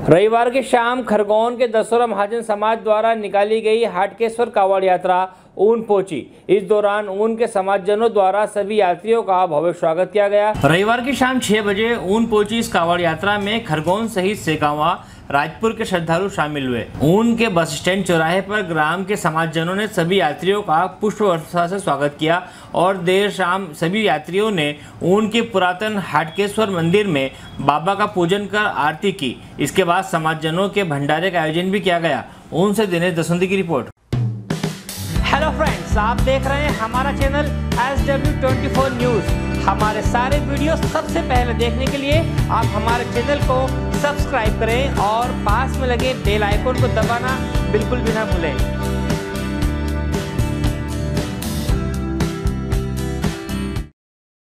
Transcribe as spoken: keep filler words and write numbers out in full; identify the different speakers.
Speaker 1: रविवार की शाम खरगोन के दसोरा महाजन समाज द्वारा निकाली गई हाटकेश्वर कावड़ यात्रा ऊन पहुंची। इस दौरान ऊन के समाजजनों द्वारा सभी यात्रियों का भव्य स्वागत किया गया। रविवार की शाम छह बजे ऊन पहुंची इस कावड़ यात्रा में खरगोन सहित सेकावा राजपुर के श्रद्धालु शामिल हुए। ऊन के बस स्टैंड चौराहे पर ग्राम के समाजजनों ने सभी यात्रियों का पुष्प वर्षा से स्वागत किया और देर शाम सभी यात्रियों ने ऊन के पुरातन हाटकेश्वर मंदिर में बाबा का पूजन कर आरती की। इसके बाद समाजजनों के भंडारे का आयोजन भी किया गया। ऊन से दिनेश दसवंती की रिपोर्ट। हेलो फ्रेंड्स, आप देख रहे हैं हमारा channel S W twenty four news. हमारे सारे वीडियो सबसे पहले देखने के लिए आप हमारे चैनल को सब्सक्राइब करें और पास में लगे बेल आइकन को दबाना बिल्कुल भी ना भूलें।